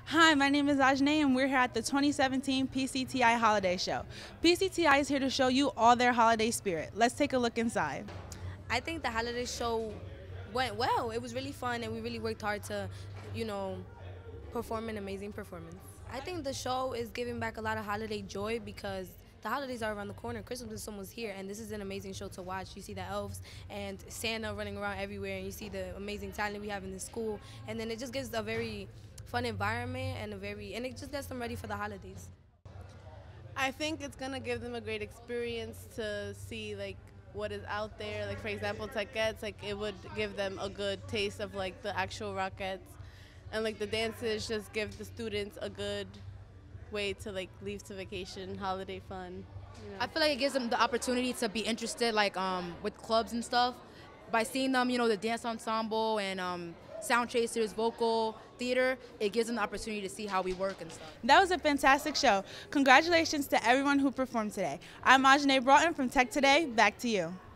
Hi, my name is Ajane and we're here at the 2017 PCTI Holiday Show. PCTI is here to show you all their holiday spirit. Let's take a look inside. I think the holiday show went well. It was really fun and we really worked hard to, you know, perform an amazing performance. I think the show is giving back a lot of holiday joy because the holidays are around the corner. Christmas is almost here, and this is an amazing show to watch. You see the elves and Santa running around everywhere, and you see the amazing talent we have in the school, and then it just gives a very fun environment and it just gets them ready for the holidays. I think it's gonna give them a great experience to see like what is out there. Like for example, Techettes, like it would give them a good taste of like the actual Rockettes, and like the dances just give the students a good way to like leave to vacation, holiday fun. I feel like it gives them the opportunity to be interested, like with clubs and stuff, by seeing them, the dance ensemble and sound chasers, vocal, theater. It gives them the opportunity to see how we work and stuff. That was a fantastic show. Congratulations to everyone who performed today. I'm Ajane Broughton from Tech Today. Back to you.